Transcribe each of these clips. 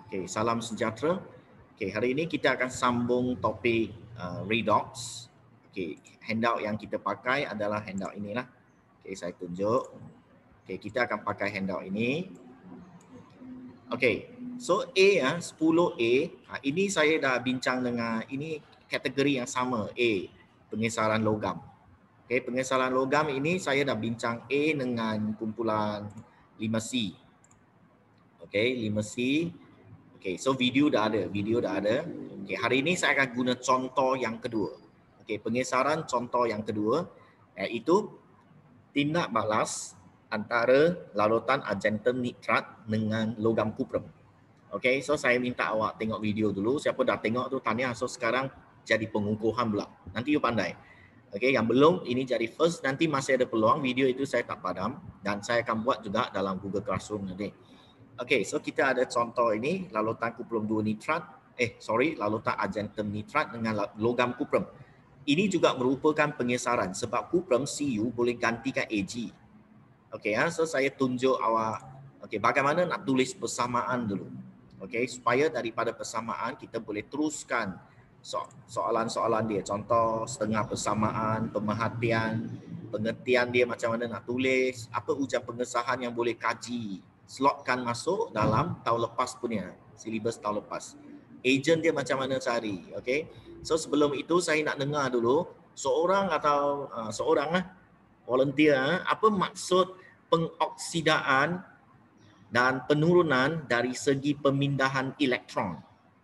Okay, salam sejahtera. Okay, hari ini kita akan sambung topik redox. Okay, handout yang kita pakai adalah handout inilah. Okay, saya tunjuk. Okay, kita akan pakai handout ini. Okay, so A 10A. Ini saya dah bincang dengan ini kategori yang sama A, pengesaran logam. Okay, pengesaran logam ini saya dah bincang A dengan kumpulan 5C. Okay, 5C. Okay, so video dah ada. Okay, hari ini saya akan guna contoh yang kedua. Okay, pengesaran contoh yang kedua iaitu tindak balas antara larutan argentum nitrat dengan logam kuprum. Okay, so saya minta awak tengok video dulu. Siapa dah tengok tu tanya. So sekarang jadi pengukuhan pula. Nanti you pandai. Okay, yang belum ini jadi first. Nanti masih ada peluang. Video itu saya tak padam dan saya akan buat juga dalam Google Classroom nanti. Okay, so kita ada contoh ini larutan kuprum 2 nitrat. Larutan argentum nitrat dengan logam kuprum. Ini juga merupakan pengesaran sebab kuprum Cu boleh gantikan Ag. Okay, so saya tunjuk awak. Okay, bagaimana nak tulis persamaan dulu. Okay, supaya daripada persamaan kita boleh teruskan soalan-soalan dia. Contoh setengah persamaan, pemerhatian, pengertian dia macam mana nak tulis, apa ujian pengesahan yang boleh kaji. Slotkan masuk dalam tahun lepas punya, silibus tahun lepas. Agent dia macam mana cari, okay? So sebelum itu saya nak dengar dulu seorang atau volunteer, apa maksud pengoksidaan dan penurunan dari segi pemindahan elektron.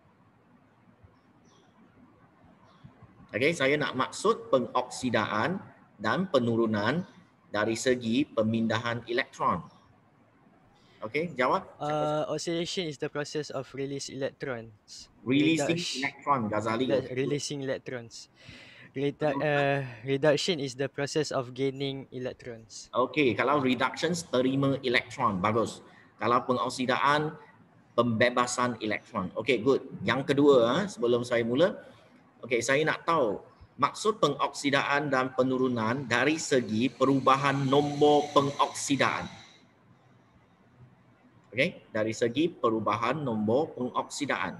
Okay, saya nak maksud pengoksidaan dan penurunan dari segi pemindahan elektron. Okay, jawab. Oxidation is the process of release electrons. Releasing electron, Ghazali. Releasing electrons. Reduction is the process of gaining electrons. Okay, kalau reduction terima elektron, bagus. Kalau pengoksidaan, pembebasan elektron. Okay, good. Yang kedua, sebelum saya mula, okay, saya nak tahu maksud pengoksidaan dan penurunan dari segi perubahan nombor pengoksidaan. Okay, dari segi perubahan nombor pengoksidaan.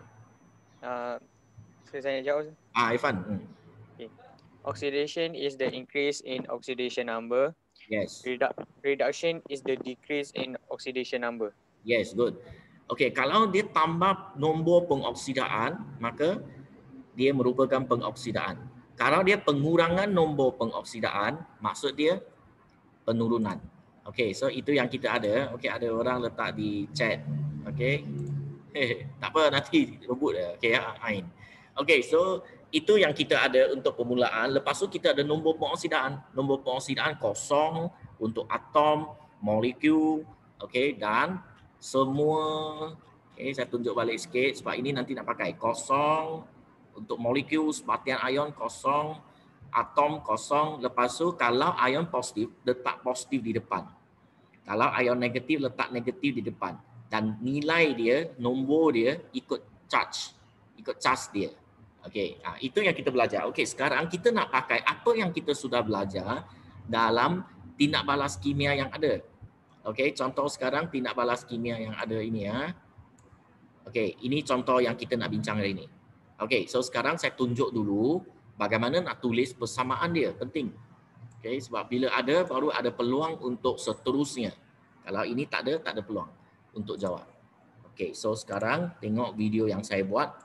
Saya jawab. Irfan. Okay. Oxidation is the increase in oxidation number. Yes. Reduction is the decrease in oxidation number. Yes, good. Okay, kalau dia tambah nombor pengoksidaan, maka dia merupakan pengoksidaan. Kalau dia pengurangan nombor pengoksidaan, maksud dia penurunan. Okay, so itu yang kita ada. Okay, ada orang letak di chat. Okay. Tak apa, nanti rebut dah. Okay, Ain. Okay, so itu yang kita ada untuk permulaan. Lepas tu kita ada nombor pengoksidaan. Nombor pengoksidaan kosong untuk atom, molekul, okay, dan semua. Okay, saya tunjuk balik sikit sebab ini nanti nak pakai. Kosong untuk molekul, sebatian ion kosong, atom kosong. Lepas tu kalau ion positif, letak positif di depan. Kalau ion negatif, letak negatif di depan. Dan nilai dia, nombor dia ikut charge dia. Okey, itu yang kita belajar. Okey, sekarang kita nak pakai apa yang kita sudah belajar dalam tindak balas kimia yang ada. Okey, contoh sekarang tindak balas kimia yang ada ini ya. Okey, ini contoh yang kita nak bincang hari ini. Okey, so sekarang saya tunjuk dulu bagaimana nak tulis persamaan dia, penting. Okey, sebab bila ada baru ada peluang untuk seterusnya. Kalau ini tak ada peluang untuk jawab. Okey, so sekarang tengok video yang saya buat.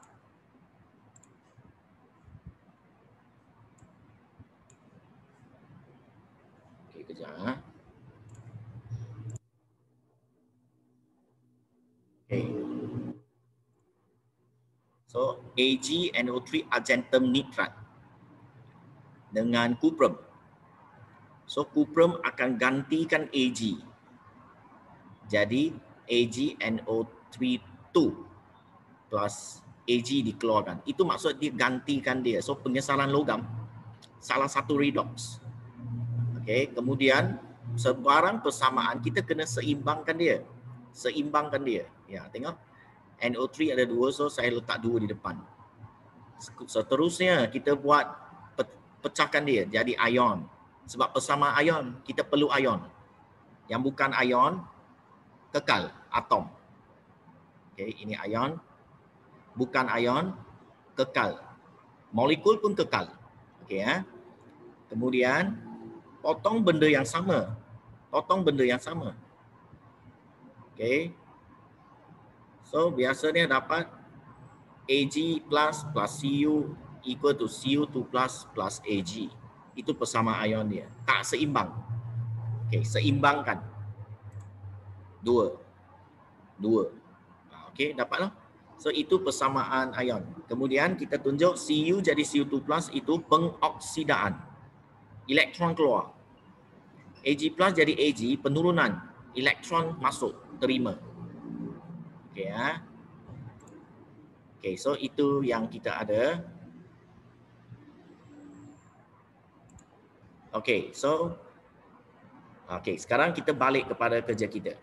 Okey, kejap. Okey. So, AgNO3 argentum nitrat dengan kuprum. So, kuprum akan gantikan Ag. Jadi, AgNO3 plus Ag dikeluarkan. Itu maksud dia gantikan dia. So, pengesaran logam. Salah satu redox. Okey, kemudian sebarang persamaan kita kena seimbangkan dia. Ya, tengok. NO3 ada 2, so saya letak 2 di depan. Seterusnya kita buat pecahkan dia jadi ion. Sebab persamaan ion, kita perlu ion. Yang bukan ion, kekal, atom. Okay, ini ion, bukan ion, kekal. Molekul pun kekal. Okey ya. Kemudian potong benda yang sama. Potong benda yang sama. Okey. So biasanya dapat Ag plus Cu equal to Cu2 plus Ag. Itu persamaan ion dia. Tak seimbang. Okey, seimbangkan. Dua. Okey, dapatlah. So itu persamaan ion. Kemudian kita tunjuk Cu jadi Cu2 plus itu pengoksidaan. Elektron keluar. Ag plus jadi Ag, penurunan. Elektron masuk, terima. Okey ya. Okey, so itu yang kita ada. Okey, so sekarang kita balik kepada kerja kita.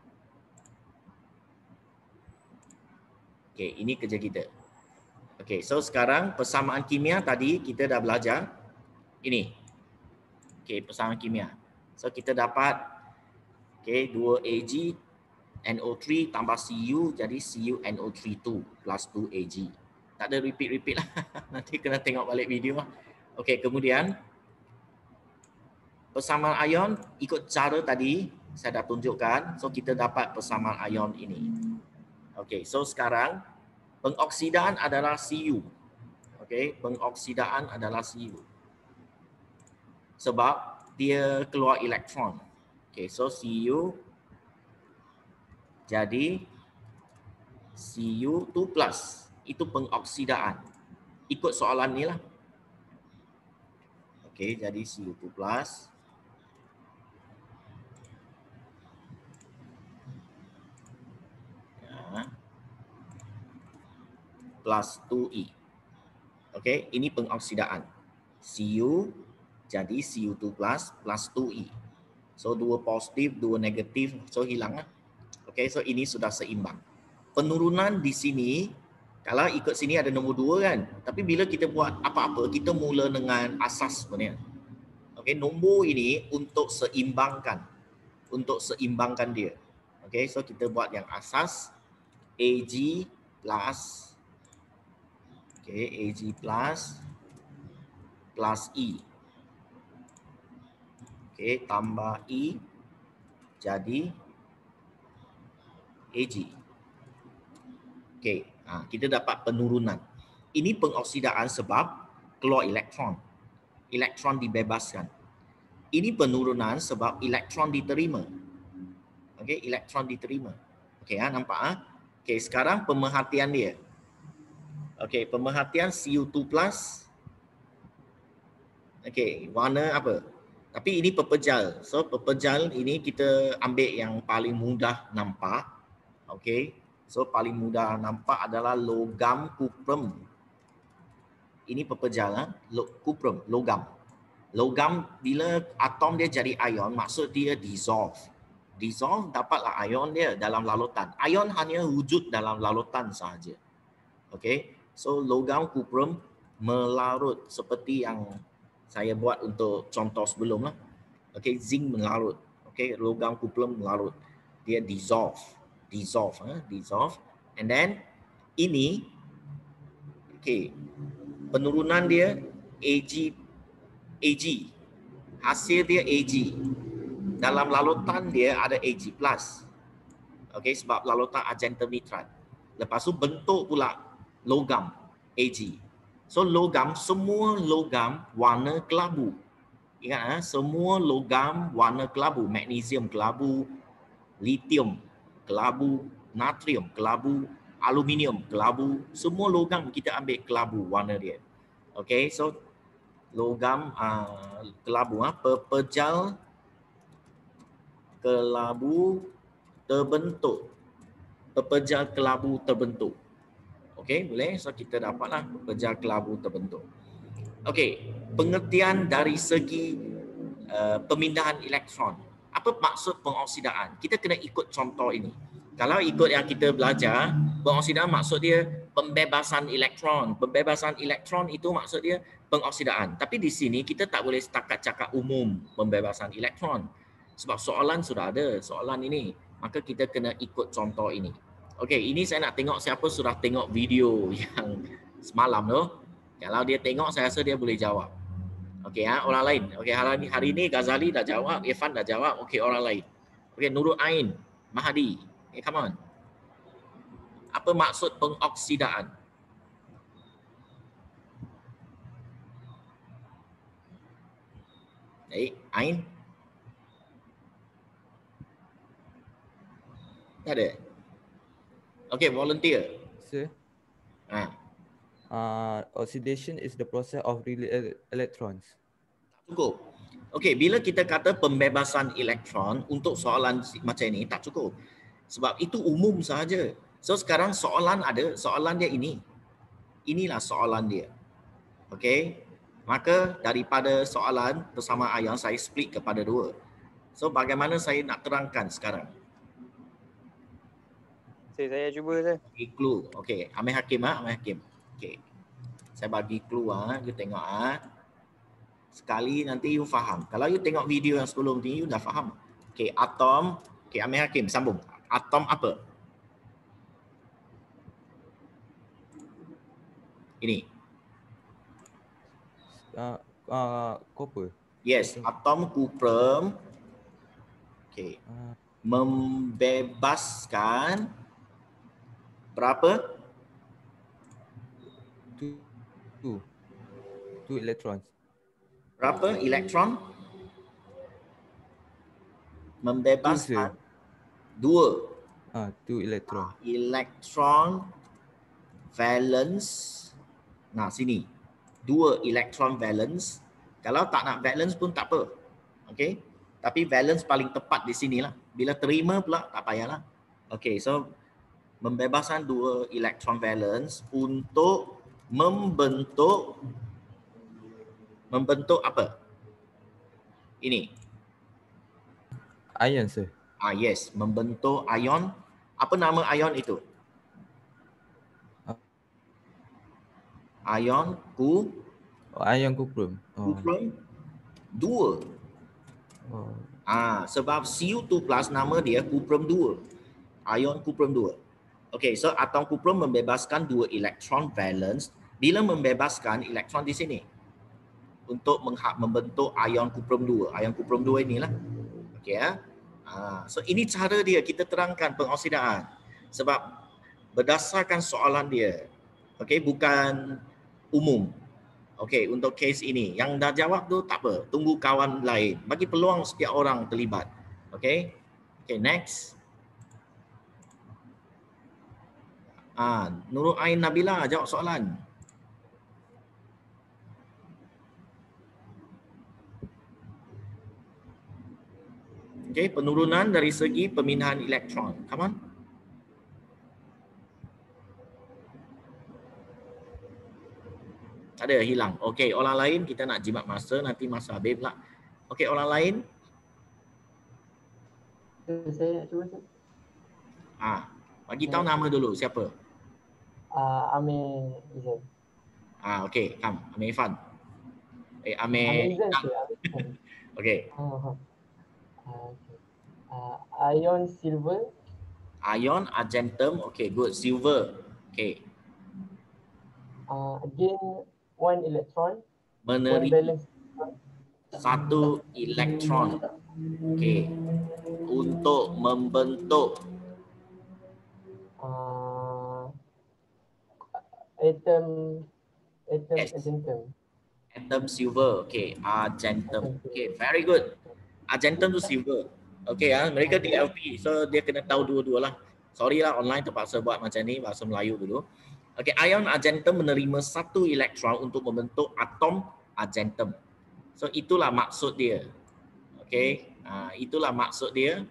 Okey, ini kerja kita. Okey, so sekarang persamaan kimia tadi kita dah belajar. Ini. Okey, persamaan kimia. So kita dapat 2 Ag NO3 tambah Cu jadi CuNO32 plus 2 Ag. Tak ada repeat lah. Nanti kena tengok balik video lah. Okey, kemudian persamaan ion ikut cara tadi saya dah tunjukkan. So kita dapat persamaan ion ini. Okey, so sekarang pengoksidaan adalah Cu. Okey, pengoksidaan adalah Cu. Sebab dia keluar elektron. Okey, so Cu jadi Cu2 plus. Itu pengoksidaan. Ikut soalan ni lah. Okey, jadi Cu2 plus. Plus 2E. Okey, ini pengoksidaan. Cu jadi Cu2 plus 2E. So dua positif, dua negatif, so hilang lah. Okey, so ini sudah seimbang. Penurunan di sini, kalau ikut sini ada nombor 2 kan. Tapi bila kita buat apa-apa, kita mula dengan asas sebenarnya. Okey, nombor ini untuk seimbangkan. Untuk seimbangkan dia. Okey, so kita buat yang asas Ag plus Ag plus E. Okey, tambah E jadi Ag. Okey, kita dapat penurunan. Ini pengoksidaan sebab keluar elektron. Elektron dibebaskan. Ini penurunan sebab elektron diterima. Okey, elektron diterima. Okey, nampak Okey, sekarang pemerhatian dia. Okey, pemerhatian Cu2 plus. Okey, warna apa? Tapi ini pepejal. So pepejal ini kita ambil yang paling mudah nampak. Okey. So paling mudah nampak adalah logam kuprum. Ini pepejal kuprum, logam. Logam bila atom dia jadi ion, maksud dia dissolve. Dissolve dapatlah ion dia dalam larutan. Ion hanya wujud dalam larutan sahaja. Okey. So logam kuprum melarut seperti yang saya buat untuk contoh sebelum lah. Okey, zinc melarut. Okey, logam kuprum melarut. Dia dissolve. Dissolve. And then ini okey, penurunan dia Ag. Hasil dia Ag. Dalam larutan dia ada Ag plus. Okey, sebab larutan argentum nitrat. Lepas tu bentuk pula logam Ag. So logam, semua logam warna kelabu. Ingat semua logam warna kelabu. Magnesium kelabu, lithium kelabu, natrium kelabu, aluminium kelabu. Semua logam kita ambil kelabu warna dia. Okay, so logam kelabu, pepejal kelabu terbentuk. Pepejal kelabu terbentuk. Okey, boleh. So kita dapatlah pepejal kelabu terbentuk. Okey, pengertian dari segi pemindahan elektron. Apa maksud pengoksidaan? Kita kena ikut contoh ini. Kalau ikut yang kita belajar, pengoksidaan maksud dia pembebasan elektron. Pembebasan elektron itu maksud dia pengoksidaan. Tapi di sini kita tak boleh setakat cakap umum pembebasan elektron. Sebab soalan sudah ada, soalan ini. Maka kita kena ikut contoh ini. Okey, ini saya nak tengok siapa sudah tengok video yang semalam tu. Kalau dia tengok, saya rasa dia boleh jawab. Okey, orang lain. Okey, hari ini Ghazali dah jawab, Irfan dah jawab. Okey, orang lain. Okey, Nurul Ain, Mahdi. Okay, come on. Apa maksud pengoksidaan? Baik, Ain. Tak ada. Okey, volunteer. Sir, Ha, oxidation is the process of release electrons. cukup. Okey, bila kita kata pembebasan elektron untuk soalan macam ini tak cukup. Sebab itu umum saja. So sekarang soalan dia ini. Inilah soalan dia. Okey. Maka daripada soalan bersama Ayan saya split kepada dua. So bagaimana saya nak terangkan sekarang? Saya cuba saya. Bagi clue. Okey, Amir Hakim Amir Hakim. Okey. Saya bagi clue you tengok sekali nanti you faham. Kalau you tengok video yang sebelum ni you dah faham. Okey, atom. Okey, Amir Hakim sambung. Atom apa? Ini. Copper. Yes, atom kuprum. Okey. Membebaskan berapa? Two electrons. Berapa elektron? Membebaskan dua. Two electron. Elektron valence. Nah, sini. Dua elektron valence. Kalau tak nak valence pun tak apa. Okey. Tapi valence paling tepat di sinilah. Bila terima pula tak payahlah. Okey, so membebaskan dua elektron valence untuk membentuk apa? Ini. Ion, sir. Yes, membentuk ion. Apa nama ion itu? Ion Ion cuprum. kuprum 2. Sebab Cu2 plus nama dia kuprum 2. Ion kuprum 2. Okey, so atom kuprum membebaskan 2 elektron valence. Bila membebaskan elektron di sini untuk membentuk ion kuprum 2. Ion kuprum 2 inilah. Okey ya. So ini cara dia kita terangkan pengoksidaan. Sebab berdasarkan soalan dia. Okey, bukan umum. Okey, untuk kes ini yang dah jawab tu tak apa, tunggu kawan lain. Bagi peluang setiap orang terlibat. Okey. Okey, next. Nurul Ain Nabila jawab soalan. Okey, penurunan dari segi pemindahan elektron. Come on. Ada hilang. Okey, orang lain kita nak jimat masa, nanti masa habis pula. Okey, orang lain. Saya nak cuba. Bagi tahu nama dulu siapa? Amir Izan. Okey, come. Amir Irfan. Amir Izan. Okey. Ion silver. Ion argentum. Okey, good. Silver. Okey. Again, one electron. One Menerima valence. satu elektron. Okey. Untuk membentuk Atom Yes. argentum. atom silver. Okey, argentum. Okey, very good. Argentum tu silver. Okey mereka DLP. So dia kena tahu dua-dua lah. Sorry lah online terpaksa buat macam ni bahasa Melayu dulu. Okey, ion argentum menerima satu elektron untuk membentuk atom argentum. So itulah maksud dia. Okey, itulah maksud dia.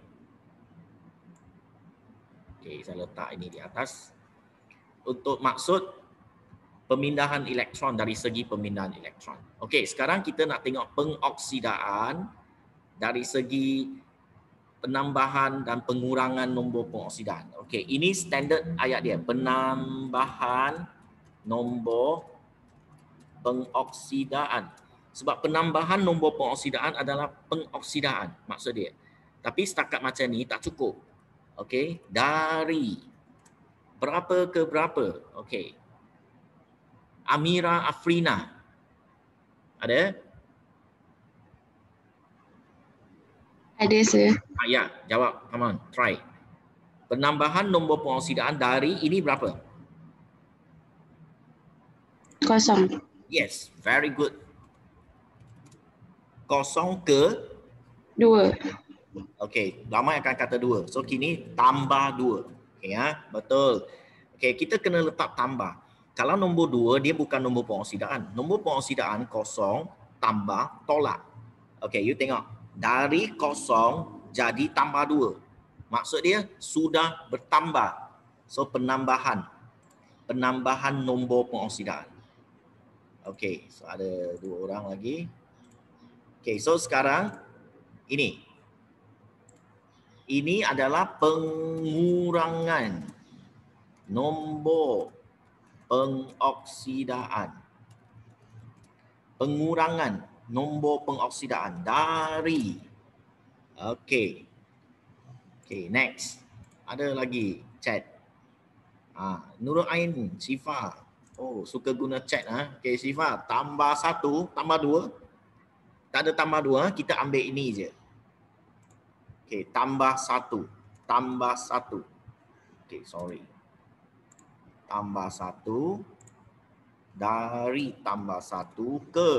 Okey, saya letak ini di atas. Untuk maksud pemindahan elektron dari segi pemindahan elektron. Okey, sekarang kita nak tengok pengoksidaan dari segi penambahan dan pengurangan nombor pengoksidaan. Okey, ini standard ayat dia. Penambahan nombor pengoksidaan. Sebab penambahan nombor pengoksidaan adalah pengoksidaan maksud dia. Tapi setakat macam ni tak cukup. Okey, dari Berapa ke berapa? Okey. Amira Afrina. Ada? Ada, sir. Ya, jawab. Come on, try. Penambahan nombor pengoksidaan dari ini berapa? Kosong. Yes, very good. 0 ke 2. okey, ramai akan kata 2. So kini tambah 2. Okey ya, betul. Okey, kita kena letak tambah. Kalau nombor 2 dia bukan nombor pengoksidaan. Nombor pengoksidaan 0 tambah tolak. Okey, you tengok. Dari 0 jadi tambah 2. Maksud dia sudah bertambah. So penambahan nombor pengoksidaan. Okey, so ada 2 orang lagi. Okey, so sekarang ini adalah pengurangan nombor pengoksidaan. Pengurangan nombor pengoksidaan dari. Okey. Okey, next. Ada lagi chat. Nurul Ain, Syifa. Oh, suka guna chat Okey, Syifa, tambah 1, tambah 2. Tak ada tambah 2, kita ambil ini je. Okey, tambah 1, tambah 1. Okey, sorry. Tambah 1 dari tambah 1 ke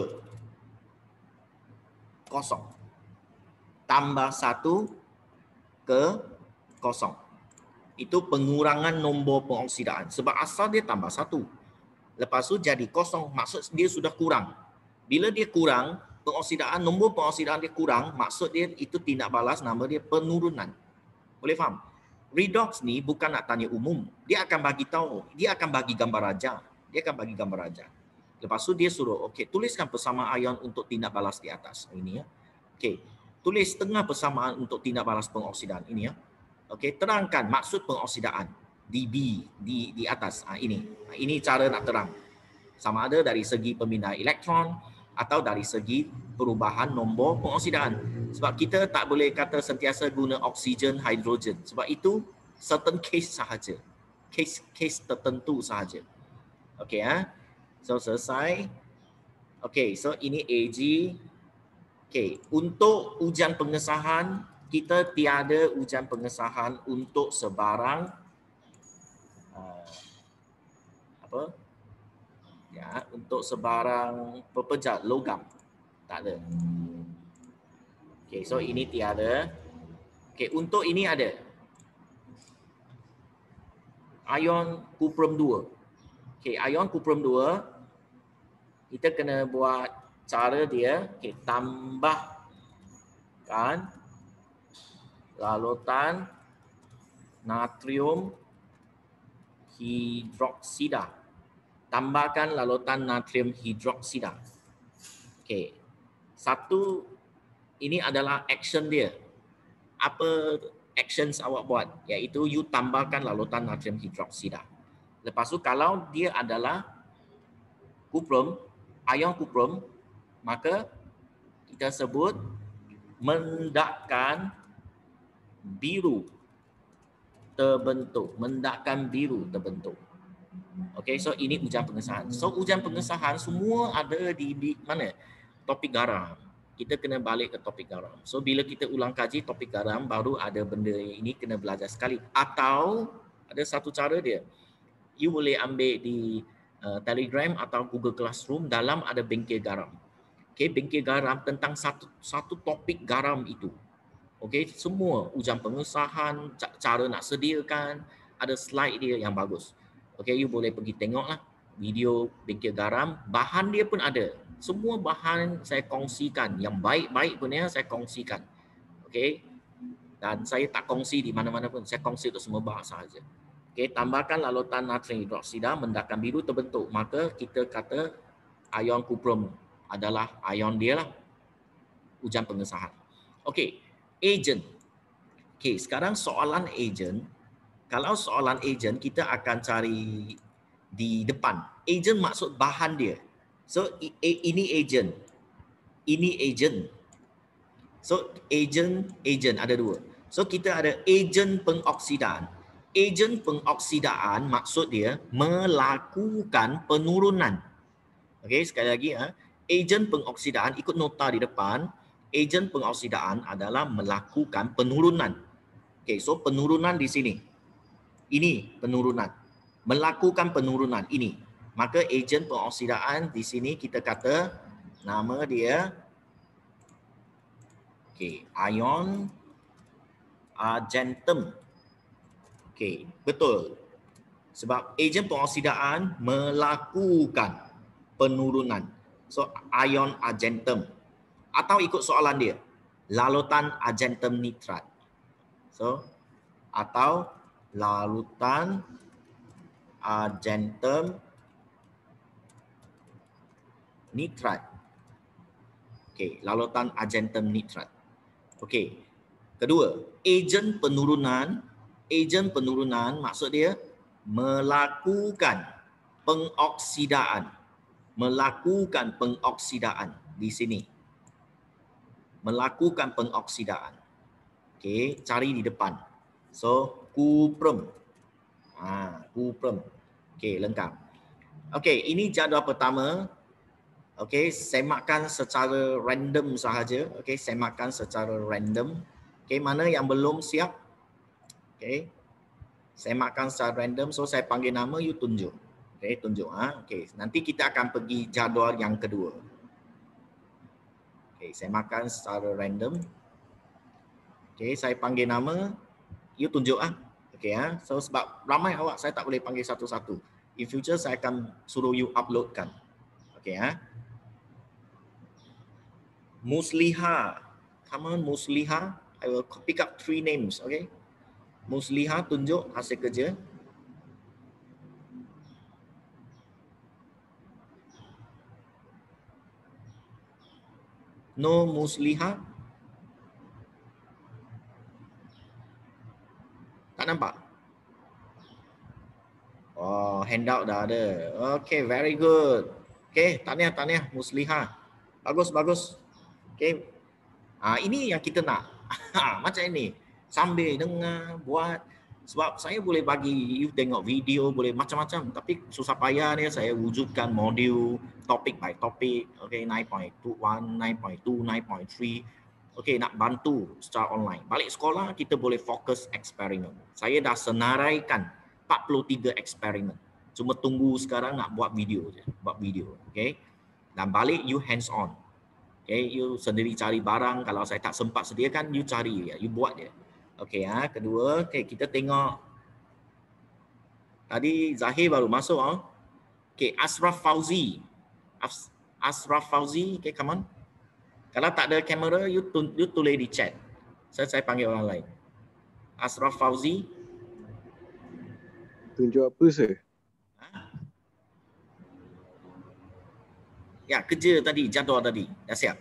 0. Tambah 1 ke 0. Itu pengurangan nombor pengoksidaan. Sebab asal dia tambah 1. Lepas tu jadi 0. Maksud dia sudah kurang. Bila dia kurang, nombor pengoksidaan dia kurang, maksud dia itu tindak balas, nama dia penurunan. Boleh faham? Redox ni bukan nak tanya umum. Dia akan bagi tahu. Dia akan bagi gambar raja. Lepas tu dia suruh, okey, tuliskan persamaan ion untuk tindak balas di atas. Ini ya. Okey, tulis tengah persamaan untuk tindak balas pengoksidaan. Ini ya. Okey, terangkan maksud pengoksidaan. DB di atas. Ini cara nak terang. Sama ada dari segi pemindahan elektron atau dari segi perubahan nombor pengoksidaan. Sebab kita tak boleh kata sentiasa guna oksigen, hidrogen. Sebab itu certain case sahaja. Case tertentu sahaja. Okey So selesai. Okey, so ini AG. Okey, untuk ujian pengesahan kita tiada ujian pengesahan untuk sebarang untuk sebarang pepejat logam. Tak ada. Okey, so ini tiada. Okey, untuk ini ada. Ion kuprum 2. Okey, ion kuprum 2 kita kena buat cara dia, okey, tambahkan larutan natrium hidroksida. Tambahkan larutan natrium hidroksida. Okey. Satu, ini adalah action dia. Apa actions awak buat? Iaitu you tambahkan larutan natrium hidroksida. Lepas tu kalau dia adalah kuprum, ion kuprum, maka kita sebut mendakkan biru terbentuk. Mendakkan biru terbentuk. Okey, so ini ujian pengesahan. So ujian pengesahan semua ada di mana? Topik garam. Kita kena balik ke topik garam. So bila kita ulang kaji topik garam, baru ada benda ini kena belajar sekali. Atau ada satu cara dia. You boleh ambil di Telegram atau Google Classroom, dalam ada bengkel garam. Okey, bengkel garam tentang satu topik garam itu. Okey, semua ujian pengesahan, cara nak sediakan, ada slide dia yang bagus. Okey, you boleh pergi tengoklah video bengkel garam, bahan dia pun ada. Semua bahan saya kongsikan, yang baik-baik pun ya saya kongsikan. Okey. Dan saya tak kongsi di mana-mana pun, saya kongsi untuk semua bahasa saja. Okey, tambahkan larutan natrium hidroksida mendakkan biru terbentuk, maka kita kata ion kuprum adalah ion dia lah. Ujian pengesahan. Okey, agent. Okey, sekarang soalan agent. Kalau soalan agent kita akan cari di depan. Agent maksud bahan dia. So ini agent. Ini agent. So agent ada dua. So kita ada agent pengoksidaan. Ejen pengoksidaan maksud dia melakukan penurunan. Okey, sekali lagi ejen pengoksidaan ikut nota di depan. Ejen pengoksidaan adalah melakukan penurunan. Okey, so penurunan di sini. Ini penurunan. Melakukan penurunan ini. Maka ejen pengoksidaan di sini kita kata nama dia ion argentum. Okey, betul. Sebab ejen pengoksidaan melakukan penurunan. So ion argentum. Atau ikut soalan dia, larutan argentum nitrat. So atau larutan argentum nitrat. Okey, larutan argentum nitrat. Okey. Kedua, ejen penurunan. Ejen penurunan maksud dia melakukan pengoksidaan. Melakukan pengoksidaan di sini. Melakukan pengoksidaan. Okey, cari di depan. So, cuprum. Cuprum. Okey, lengkap. Okey, ini jadual pertama. Okey, semakkan secara random sahaja. Okey, semakkan secara random. Okey, mana yang belum siap? Okey. Semakkan secara random. So saya panggil nama, you tunjuk. Okey, tunjuk Okey, nanti kita akan pergi jadual yang kedua. Okey, semakkan secara random. Okey, saya panggil nama, you tunjuk Okey So sebab ramai awak, saya tak boleh panggil satu-satu. In future saya akan suruh you uploadkan. Okey Musliha. Come on, Musliha. I will pick up 3 names, okay? Musliha, tunjuk hasil kerja. No Musliha. Tak nampak? Oh, handout dah ada. Okay, very good. Okay, tahniah Musliha. Bagus. Okay. Ini yang kita nak. Macam ini. Sambil dengar, buat. Sebab saya boleh bagi you tengok video, boleh macam-macam. Tapi susah payah ni saya wujudkan modul topik by topik. Okay, 9.21, 9.2, 9.3. Okay, nak bantu secara online. Balik sekolah, kita boleh fokus eksperimen. Saya dah senaraikan 43 eksperimen. Cuma tunggu sekarang nak buat video je. Buat video. Okay. Dan balik you hands on. Okay, you sendiri cari barang. Kalau saya tak sempat sediakan, you cari, you buat dia. Okay, kedua, okay, kita tengok. Tadi Zahir baru masuk. Okay, Ashraf Fauzi. Ashraf Fauzi, okay, come on. Kalau tak ada kamera, you tulis di chat. Saya panggil orang lain. Ashraf Fauzi. Tunjuk apa, sir? Ya, kerja tadi, jadual tadi. Dah siap?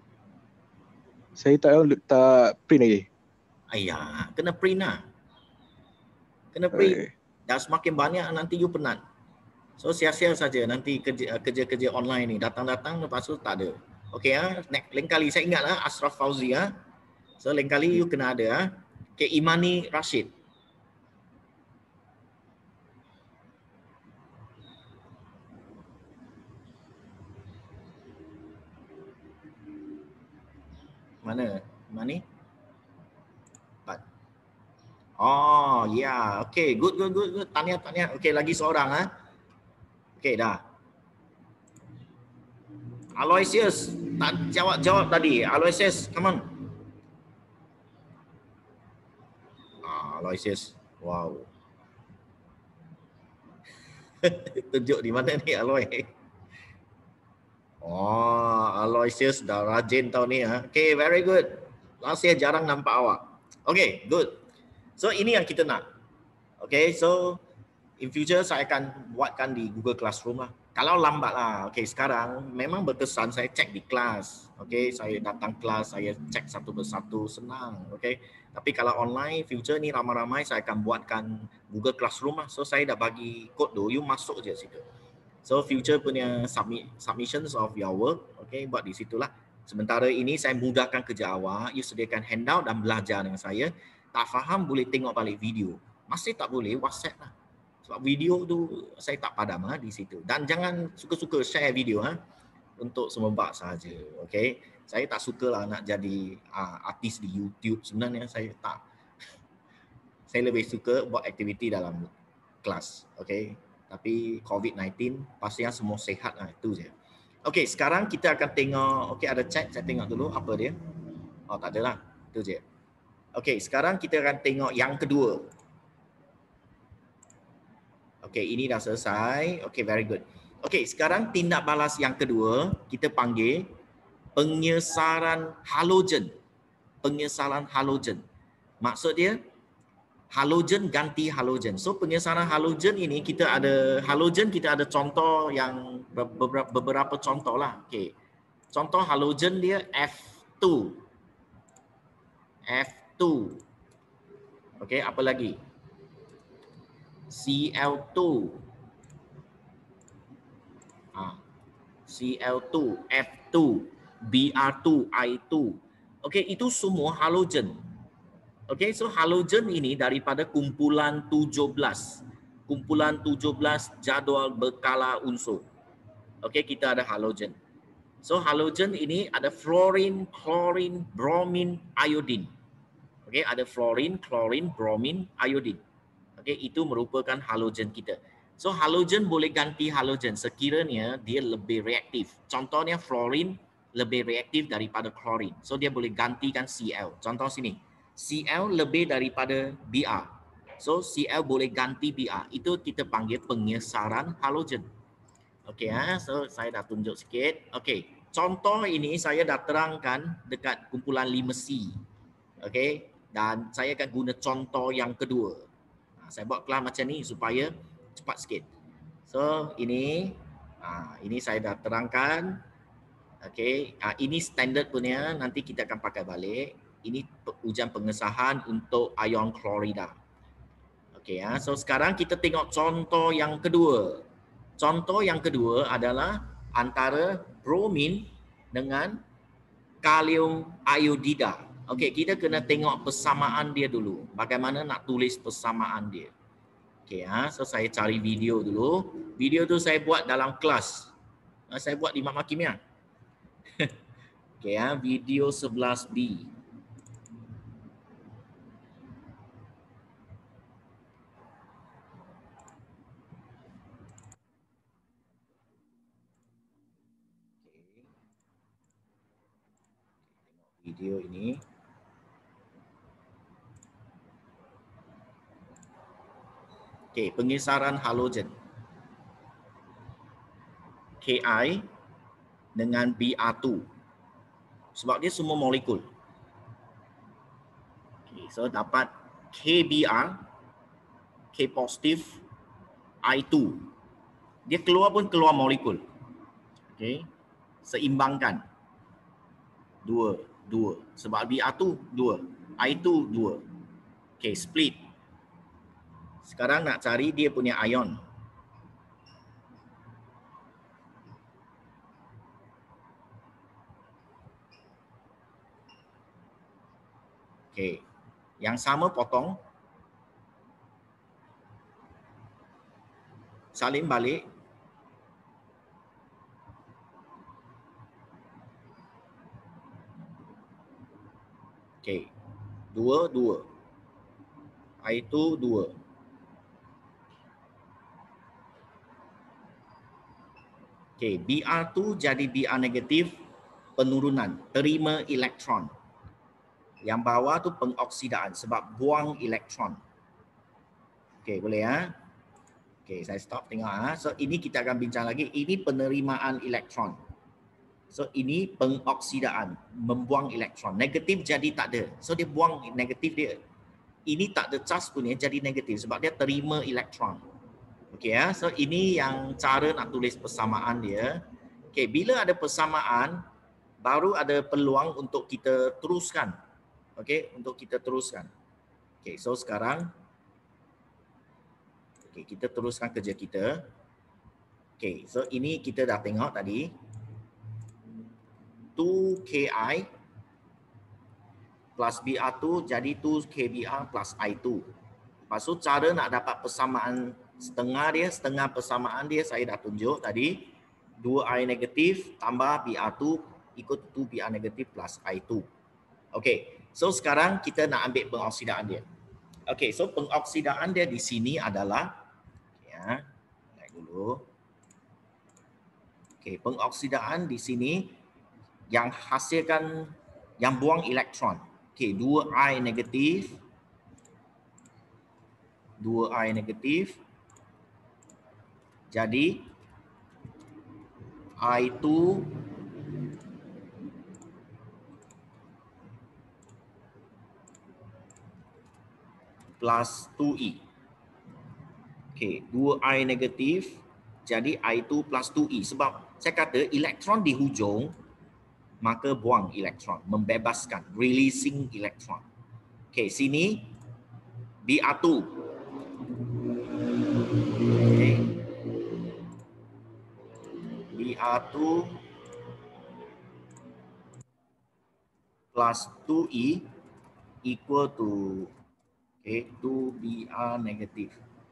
Saya tak print lagi. Ayah, kena print lah. Kena print. Dah semakin banyak nanti you penat. So sia-sia saja nanti kerja-kerja online ni. Datang-datang lepas tu tak ada. Okey lain kali saya ingat Ashraf Fauzi So lain kali you kena ada Okay, Imani Rashid. Mana? Imani? Oh, ya. Okay, good. Tahniah. Okay, lagi seorang Okay, dah. Aloysius, tak jawab tadi. Aloysius, come on. Aloysius. Wow. Tunjuk di mana ni Aloy? Oh, Aloysius dah rajin tahun ni Okay, very good. Last year jarang nampak awak. Okay, good. So ini yang kita nak. Okay, so in future saya akan buatkan di Google Classroom lah. Kalau lambat lah. Okay, sekarang memang berkesan saya cek di kelas. Okay, saya datang kelas, saya cek satu persatu, senang. Okay, tapi kalau online, future ni ramai-ramai saya akan buatkan Google Classroom lah. So saya dah bagi kod tu, you masuk je situ. So future punya submissions of your work, okay, buat di situlah. Sementara ini saya mudahkan kerja awak, you sediakan handout dan belajar dengan saya. Tak faham boleh tengok balik video. Masih tak boleh WhatsApp lah. Sebab video tu saya tak padam di situ. Dan jangan suka-suka share video untuk semebak sahaja. Okay. Saya tak sukalah nak jadi artis di YouTube. Sebenarnya saya tak. Saya lebih suka buat aktiviti dalam kelas. Okay. Tapi COVID-19 pastinya semua sihat lah. Itu je. Okay, sekarang kita akan tengok. Okay, ada chat. Saya tengok dulu apa dia. Oh, tak ada lah. Itu je. Okay, sekarang kita akan tengok yang kedua. Okay, ini dah selesai. Okay, very good. Okay, sekarang tindak balas yang kedua kita panggil pengesaran halogen. Pengesaran halogen. Maksud dia halogen ganti halogen. So pengesaran halogen ini kita ada halogen, kita ada contoh yang beberapa contoh lah. Okay. Contoh halogen dia F2. F2. Okay, apa lagi? Cl2. Cl2, F2, Br2, I2. Okay, itu semua halogen. Okay, so halogen ini daripada kumpulan 17. Kumpulan 17 jadual berkala unsur. Okay, kita ada halogen. So halogen ini ada fluorine, chlorine, bromine, iodine. Okay, ada fluorine, chlorine, bromine, iodine. Okay, itu merupakan halogen kita. So halogen boleh ganti halogen sekiranya dia lebih reaktif. Contohnya fluorine lebih reaktif daripada chlorine. So dia boleh gantikan Cl. Contoh sini. Cl lebih daripada Br. So Cl boleh ganti Br. Itu kita panggil pengesaran halogen. Okey, so saya dah tunjuk sikit. Okey, contoh ini saya dah terangkan dekat kumpulan 5C. Okey, dan saya akan guna contoh yang kedua. Saya buat kelas macam ni supaya cepat sikit. So ini saya dah terangkan. Okey, ini standard punya, nanti kita akan pakai balik. Ini ujian pengesahan untuk ion klorida. Okey, so sekarang kita tengok contoh yang kedua. Contoh yang kedua adalah antara bromin dengan kalium iodida. Okey, kita kena tengok persamaan dia dulu. Bagaimana nak tulis persamaan dia. Okey, so saya cari video dulu. Video tu saya buat dalam kelas. Saya buat di Mama Kimia. Okey, video 11B. Video ini. Okey, pengesaran halogen. Ki dengan Br2. Sebab dia semua molekul. Okey, so dapat KBr, K positif, I2. Dia keluar pun keluar molekul. Okey. Seimbangkan. 2. Sebab Br2 2, I2 2. Okey, split. Sekarang nak cari dia punya ion. Okey. Yang sama potong. Salin balik. Okey. 2. I2 2. Okey, Br2 jadi Br negatif, penurunan, terima elektron. Yang bawah tu pengoksidaan sebab buang elektron. Okey, boleh Okey, saya stop tengok So ini kita akan bincang lagi. Ini penerimaan elektron. So ini pengoksidaan, membuang elektron. Negatif jadi tak ada. So dia buang negatif dia. Ini tak ada charge punya jadi negatif sebab dia terima elektron. Okey so ini yang cara nak tulis persamaan dia. Okey, bila ada persamaan baru ada peluang untuk kita teruskan. Okey, untuk kita teruskan. Okey, so sekarang kita teruskan kerja kita. Okey, so ini kita dah tengok tadi. 2Ki plus Br2 jadi 2KBr plus I2. Lepas tu cara nak dapat persamaan setengah persamaan dia saya dah tunjuk tadi. 2I negatif tambah Br2 ikut 2Br negatif plus I2. Okey, so sekarang kita nak ambil pengoksidaan dia. Okey, so pengoksidaan dia di sini adalah, ya, naik dulu. Okey, pengoksidaan di sini yang hasilkan, yang buang elektron. Okey, 2I negatif. 2I negatif. Jadi I2 plus 2E. Okey, 2I negatif jadi I2 plus 2E. Sebab saya kata elektron di hujung, maka buang elektron, membebaskan, releasing elektron. Okey, sini Br2. Okey. Br2 plus 2E equal to 2Br negatif.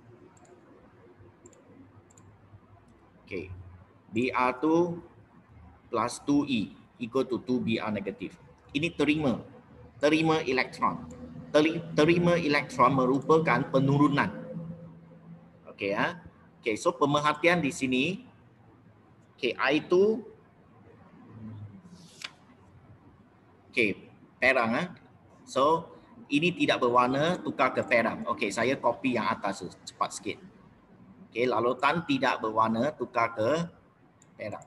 Okay. Br2 plus 2E equal to 2Br negatif. Ini terima elektron. Terima elektron merupakan penurunan. Okay, ya. Okay, so pemerhatian di sini. Okay, I2. Okay, perang. So ini tidak berwarna, tukar ke perang. Okay, saya copy yang atas tu cepat sikit. Okay, lalutan tidak berwarna, tukar ke perang.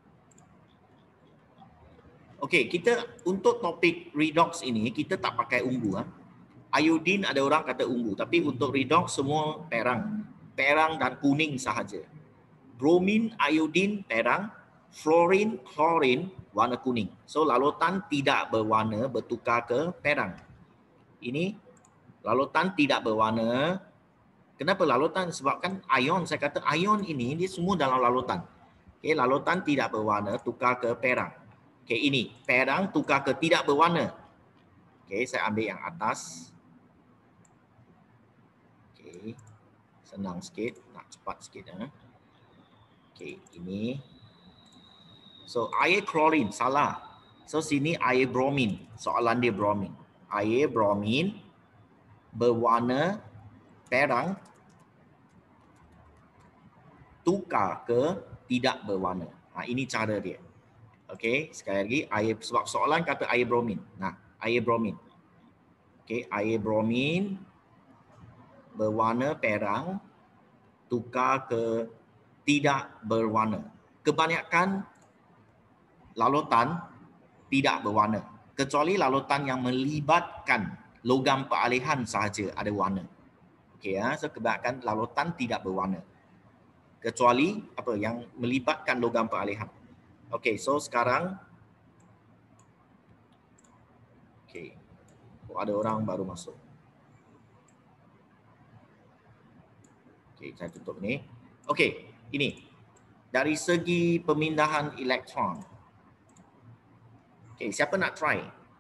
Okay, kita untuk topik redox ini kita tak pakai ungu. Iodin ada orang kata ungu, tapi untuk redox semua perang. Perang dan kuning sahaja. Bromin, iodin, perang. Fluorin, klorin, warna kuning. So lalutan tidak berwarna, bertukar ke perang. Ini lalutan tidak berwarna. Kenapa lalutan? Sebabkan ion, saya kata ion ini dia semua dalam lalutan. Okay, lalutan tidak berwarna, tukar ke perang. Okay, ini perang tukar ke tidak berwarna. Okay, saya ambil yang atas. Okay, senang sikit, nak cepat sikit. Okay, ini. So air klorin, salah. So sini air bromin, soalan dia bromin. Air bromin berwarna perang tukar ke tidak berwarna. Ini cara dia. Okey, sekali lagi air, sebab soalan kata air bromin. Nah, air bromin. Okey, air bromin berwarna perang tukar ke tidak berwarna. Kebanyakan lalutan tidak berwarna, kecuali lalutan yang melibatkan logam peralihan sahaja ada warna. Okey, ya, so kebanyakan lalutan tidak berwarna. Kecuali apa yang melibatkan logam peralihan. Okey, so sekarang okey. Ada orang baru masuk. Okey, saya tutup ni. Okey, ini dari segi pemindahan elektron. Okey, siapa nak try?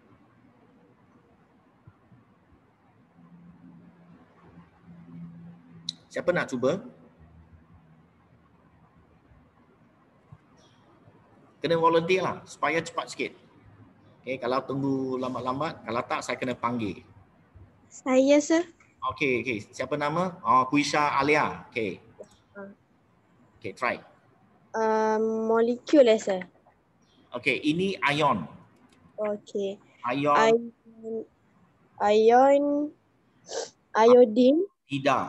Siapa nak cuba? Kena volunteer lah supaya cepat sikit. Okay, kalau tunggu lambat-lambat, kalau tak saya kena panggil. Saya, sir. Okay. Siapa nama? Oh, Kuisha Alia. Okay. Okay, try. Molekul, sir. Okay, ini ion. Okay. Iodin. Tidak.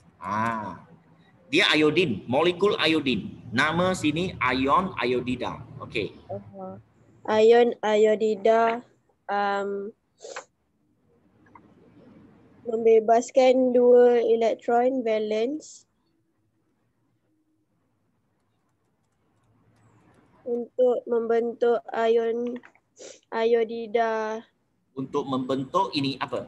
Dia iodin, molekul iodin. Nama sini ion iodida. Okey. Ion iodida membebaskan 2 elektron valence untuk membentuk ion iodida. Untuk membentuk ini apa?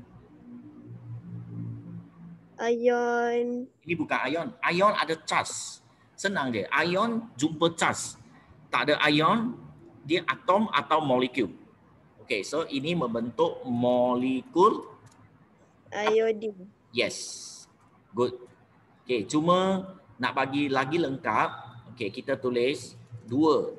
Ion. Ini bukan ion. Ion ada charge. Senang dia. Ion jumpa charge. Tak ada ion, dia atom atau molekul. Okey, so ini membentuk molekul Iodin. Yes. Good. Okay, cuma nak bagi lagi lengkap, okay, kita tulis 2.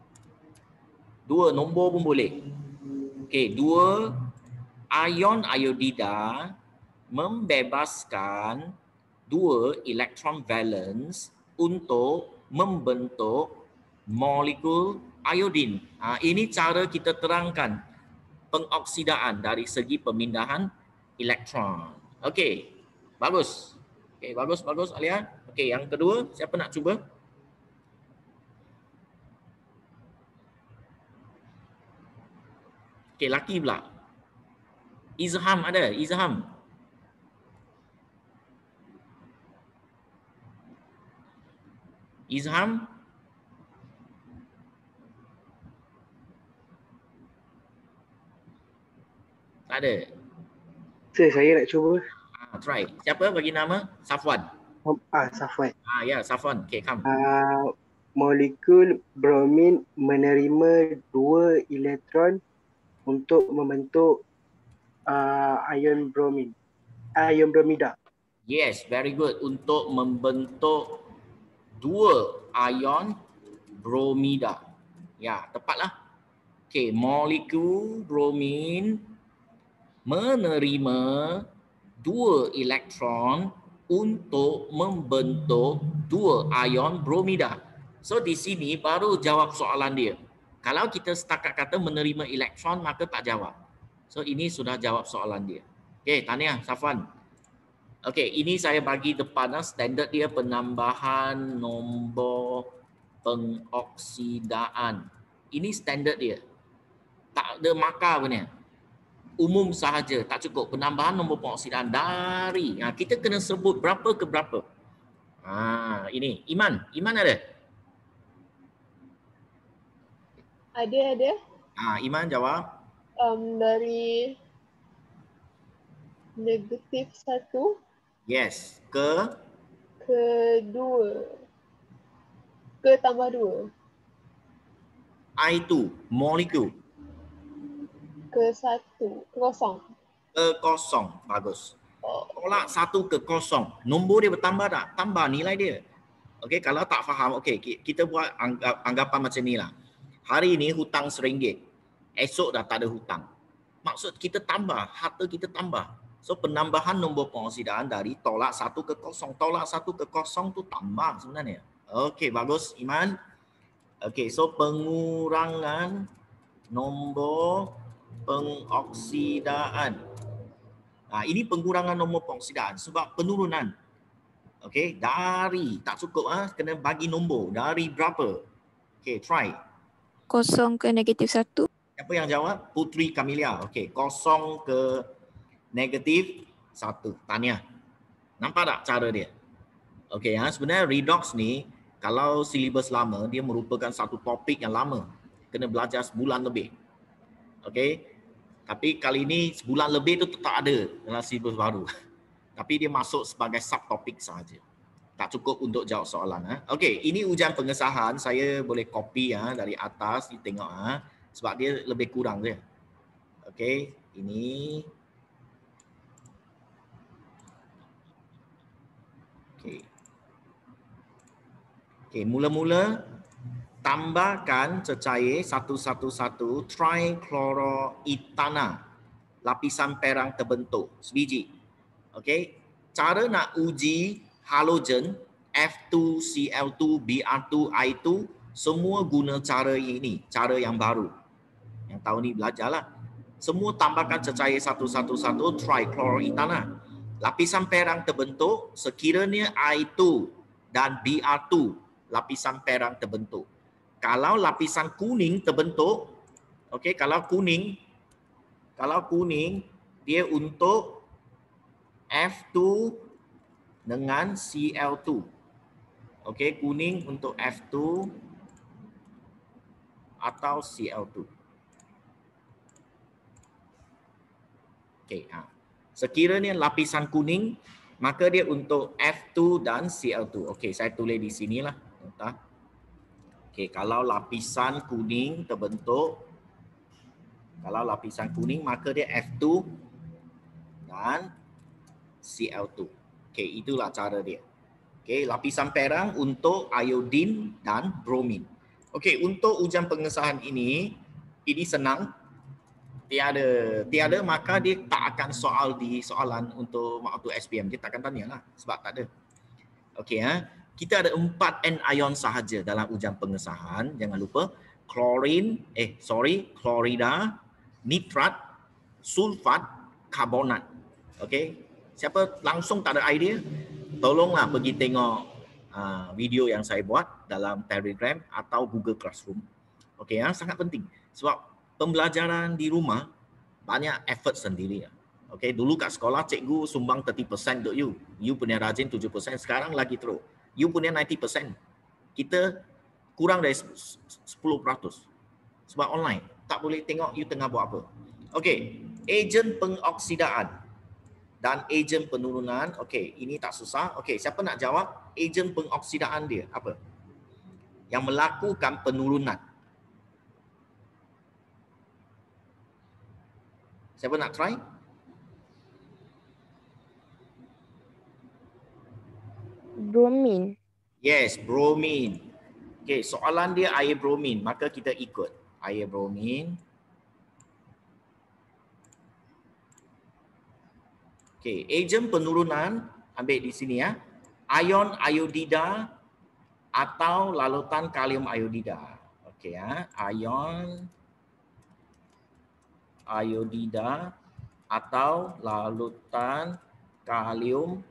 2 nombor pun boleh. Okay, 2 ion iodida membebaskan 2 elektron valence untuk membentuk molekul iodin. Ini cara kita terangkan pengoksidaan dari segi pemindahan elektron. Okey, bagus. Okey, bagus Alia. Okey, yang kedua, siapa nak cuba? Okey, laki pula. Izham ada? Izham. Izham? Tak ada. Saya nak cuba. Try. Siapa bagi nama? Safwan. Safwan. Ya, Safwan. Okay, come. Molekul bromin menerima 2 elektron untuk membentuk ion bromin. Ion bromida. Yes, very good. Untuk membentuk 2 ion bromida. Ya, tepatlah. Okay, molekul bromin menerima 2 elektron untuk membentuk 2 ion bromida. So di sini baru jawab soalan dia. Kalau kita setakat kata menerima elektron maka tak jawab. So ini sudah jawab soalan dia. Okey, tahniah Safwan. Okey, ini saya bagi depan standard dia penambahan nombor pengoksidaan. Ini standard dia. Tak ada markah punya. Umum sahaja, tak cukup. Penambahan nombor pengoksidaan dari. Kita kena sebut berapa ke berapa. Ini Iman. Iman ada? Ada. Iman jawab. Dari -1. Yes. Ke 2. Ke tambah 2. I2. Molekul. Ke 1. Kosong. Ke kosong. Bagus. Tolak 1 ke kosong. Nombor dia bertambah tak? Tambah nilai dia. Okey, kalau tak faham, okey, kita buat anggapan macam ni lah. Hari ni hutang RM1. Esok dah tak ada hutang. Maksud kita tambah, harta kita tambah. So penambahan nombor pengoksidaan dari tolak 1 ke kosong. Tolak 1 ke kosong tu tambah sebenarnya. Okey, bagus Iman. Okey, so pengurangan nombor pengoksidaan. Ini pengurangan nombor pengoksidaan sebab penurunan. Okey, dari tak cukup kena bagi nombor. Dari berapa? Okey, try. 0 ke -1. Siapa yang jawab? Putri Kamilia. Okey, 0 ke -1. Tahniah. Nampak tak cara dia? Okey, sebenarnya redox ni kalau silibus lama dia merupakan satu topik yang lama. Kena belajar sebulan lebih. Okey. Tapi kali ini sebulan lebih tu tak ada dalam silibus baru. Tapi dia masuk sebagai subtopik sahaja. Tak cukup untuk jawab soalan. Okey, ini ujian pengesahan. Saya boleh copy dari atas, ditengok sebab dia lebih kurang dia. Okey, ini. Okey. Okey, mula-mula tambahkan cecair 111 trichloroethana. Lapisan perang terbentuk sebiji. Okey, cara nak uji halogen F2CL2 Br2 I2 semua guna cara ini, cara yang baru. Yang tahun ni belajarlah. Semua tambahkan cecair 111 trichloroethana. Lapisan perang terbentuk sekiranya I2 dan Br2 lapisan perang terbentuk. Kalau lapisan kuning terbentuk, okey, kalau kuning dia untuk F2 dengan Cl2. Okey, kuning untuk F2 atau Cl2. Okey, sekiranya lapisan kuning, maka dia untuk F2 dan Cl2. Okey, saya tulis di sinilah. Okey, kalau lapisan kuning terbentuk, maka dia F2 dan Cl2. Okey, itulah cara dia. Okey, lapisan perak untuk iodin dan bromin. Okey, untuk ujian pengesahan ini senang. Tiada maka dia tak akan soalan untuk waktu SPM. Dia tak akan tanyalah sebab tak ada. Okey kita ada 4 anion sahaja dalam ujian pengesahan. Jangan lupa klorida, nitrat, sulfat, karbonat. Okey. Siapa langsung tak ada idea? Tolonglah pergi tengok video yang saya buat dalam Telegram atau Google Classroom. Okey sangat penting sebab pembelajaran di rumah banyak effort sendiri. Okey, dulu kat sekolah cikgu sumbang 30% untuk you. You punya rajin 7%, sekarang lagi teruk. You punya 90%. Kita kurang dari 10%. Sebab online, tak boleh tengok you tengah buat apa. Okey, ejen pengoksidaan dan ejen penurunan. Okey, ini tak susah. Okey, siapa nak jawab ejen pengoksidaan dia apa? Yang melakukan penurunan. Siapa nak try? Bromin. Yes, bromin. Okey, soalan dia air bromin, maka kita ikut. Air bromin. Okey, ejen penurunan ambil di sini ya. Ion iodida atau lalutan kalium iodida. Okey ya, ion iodida atau lalutan kalium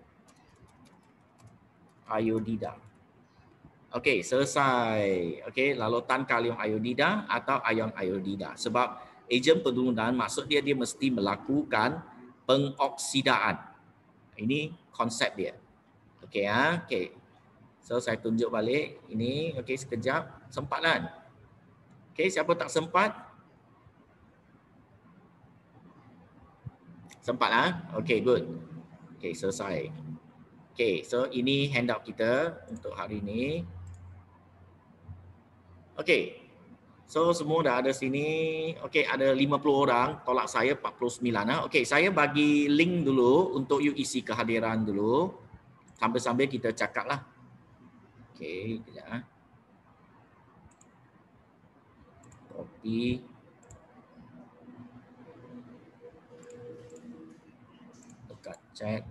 iodida. Okey, selesai. Okey, lalutan kalium iodida atau ion iodida. Sebab ejen penurunan maksud dia mesti melakukan pengoksidaan. Ini konsep dia. Okey okey. So saya tunjuk balik ini. Okey, sekejap. Sempat kan? Okey, siapa tak sempat? Sempat Okey, good. Okey, selesai. Okey, so ini handout kita untuk hari ini. Okey. So semua dah ada sini. Okey, ada 50 orang, tolak saya 49 Okey, saya bagi link dulu untuk you isi kehadiran dulu. Sambil-sambil kita cakaplah. Okey, kejap Copy. Dekat chat.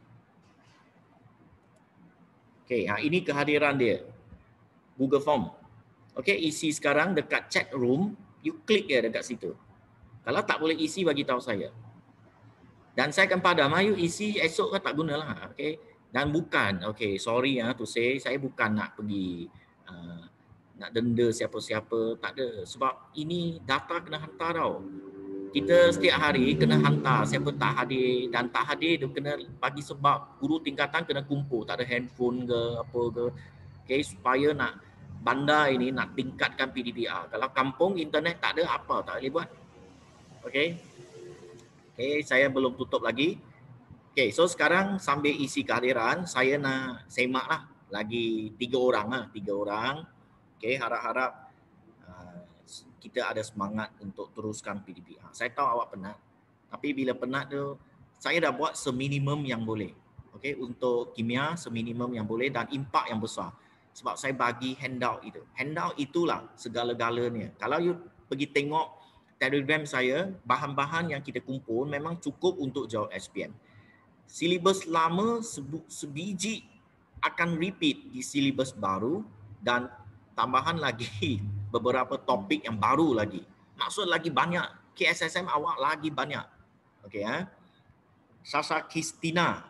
Okey, ini kehadiran dia. Google Form. Okey, isi sekarang dekat chat room, you klik je dekat situ. Kalau tak boleh isi, bagi tahu saya. Dan saya akan padam, you isi esok kan tak gunalah. Okey. Dan bukan, okey, sorry to say, saya bukan nak pergi nak denda siapa-siapa, tak ada. Sebab ini data kena hantar tau. Kita setiap hari kena hantar, siapa tak hadir dan tak hadir tu kena bagi sebab guru tingkatan kena kumpul, tak ada handphone ke apa ke. Okey, supaya nak bandar ini nak tingkatkan PDPR. Kalau kampung internet tak ada apa tak boleh buat. Okey. Okey, saya belum tutup lagi. Okey, so sekarang sambil isi kehadiran, saya nak semaklah lagi 3 orang 3 orang. Okey, harap-harap kita ada semangat untuk teruskan PDPR. Saya tahu awak penat. Tapi bila penat tu, saya dah buat seminimum yang boleh. Okey, untuk kimia seminimum yang boleh dan impak yang besar. Sebab saya bagi handout itu. Handout itulah segala-galanya. Kalau you pergi tengok Telegram saya, bahan-bahan yang kita kumpul memang cukup untuk jawab SPM. Silibus lama sebiji akan repeat di silibus baru dan tambahan lagi beberapa topik yang baru lagi. Maksud lagi banyak. KSSM awak lagi banyak. Okey Sasha Kristina.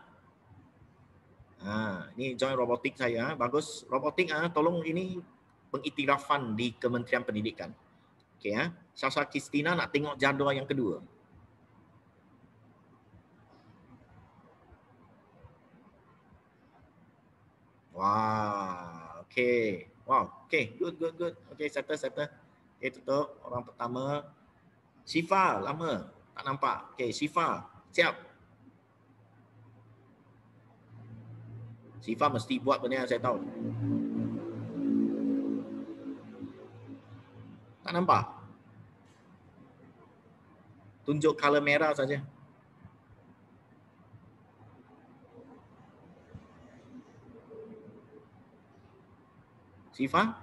Ini join robotik saya. Bagus. Robotik tolong ini pengiktirafan di Kementerian Pendidikan. Okey Sasha Kristina nak tengok jadual yang kedua. Wah, okey. Wow, okey. Good. Okey, settle. Okey, tutup. Orang pertama. Syifa, lama tak nampak. Okey, Syifa, siap. Syifa mesti buat benda yang saya tahu. Tak nampak? Tunjuk color merah saja. Sifa?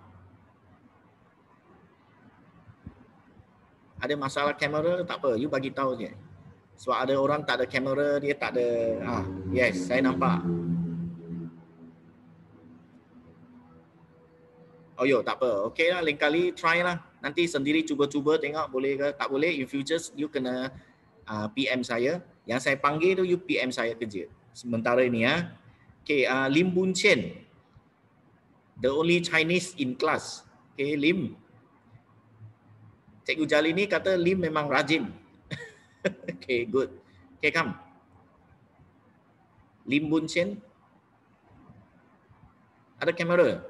Ada masalah kamera tak apa, you bagi tahu je. Sebab ada orang tak ada kamera, dia tak ada. Yes, saya nampak. Oh yo, tak apa. Okey lah, lain kali try lah. Nanti sendiri cuba-cuba tengok boleh ke tak boleh. In future you kena PM saya. Yang saya panggil tu you PM saya kerja. Sementara ini ya. Okay, Lim Boon Chen. The only Chinese in class. Okay, Lim. Cikgu Jalini kata Lim memang rajin. Okay, good. Okay, come. Lim Boon Chen. Ada kamera?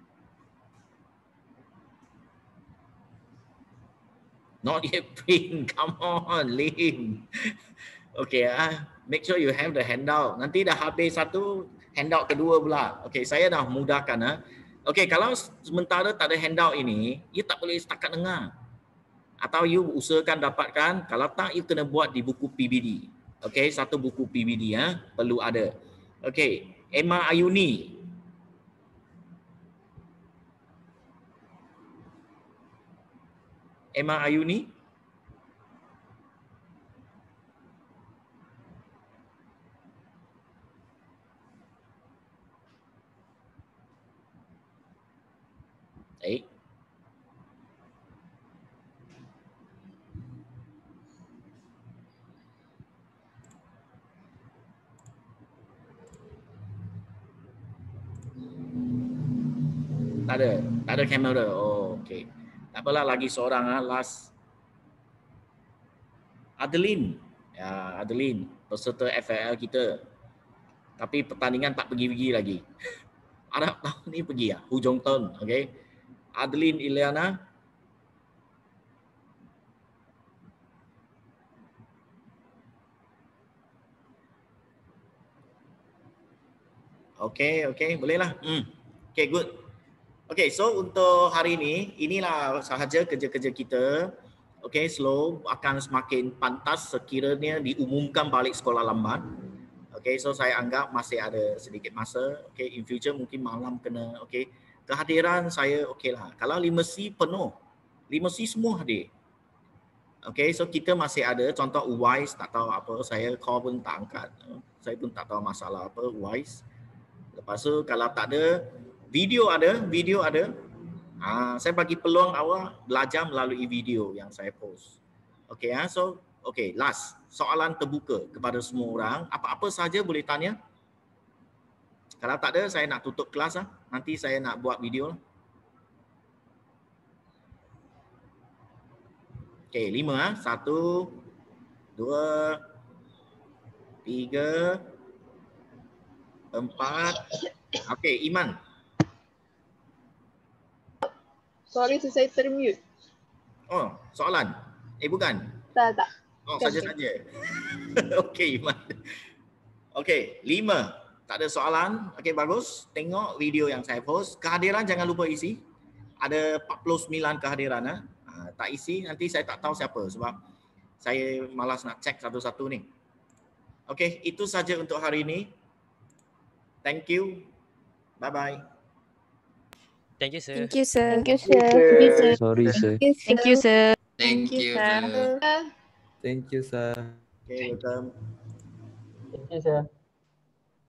Not yet print. Come on, Lim. Okay, make sure you have the handout. Nanti dah habis satu, handout kedua pula. Okay, saya dah mudahkan. Okay, kalau sementara tak ada handout ini, you tak boleh setakat dengar. Atau you usahakan dapatkan. Kalau tak, you kena buat di buku PBD. Okay, satu buku PBD perlu ada. Okay, Emma Ayuni. Emma Ayuni. Baik. Tak ada kamera. Oh, okey. Tak apalah, lagi seorang last. Adeline. Ya, Adeline, peserta FAL kita. Tapi pertandingan tak pergi-pergi lagi. Harap tahun ni pergi hujung tahun, okey. Adeline Ileana. Okey, bolehlah. Okay, good. Okay, so untuk hari ini, inilah sahaja kerja-kerja kita. Okay, slow akan semakin pantas sekiranya diumumkan balik sekolah lambat. Okay, so saya anggap masih ada sedikit masa. Okay, in future mungkin malam kena. Okay, kehadiran saya okay lah. Kalau 5C penuh, 5C semua hadir. Okay, so kita masih ada. Contoh Uwais tak tahu apa, saya call pun tak angkat. Saya pun tak tahu masalah apa Uwais. Lepas tu kalau tak ada, video ada. Saya bagi peluang awak belajar melalui video yang saya post. Okay, so okay, last soalan terbuka kepada semua orang. Apa-apa saja boleh tanya. Kalau tak ada, saya nak tutup kelas Nanti saya nak buat video. Okay, 5 1, 2, 3, 4. Okay, Iman. Sorry, saya termute. Oh, soalan? Bukan? Tak. Oh, saja-saja. Okey, Iman. Okey, 5. Tak ada soalan. Okey, bagus. Tengok video yang saya post. Kehadiran jangan lupa isi. Ada 49 kehadiran. Tak isi, nanti saya tak tahu siapa sebab saya malas nak cek satu-satu ni. Okey, itu saja untuk hari ini. Thank you. Bye-bye. Thank you, sir. Thank you, sir. Thank you, sir. Sorry, sir. Thank you, sir. Thank you, sir. Thank you, sir. Okay, welcome. Thank you, sir.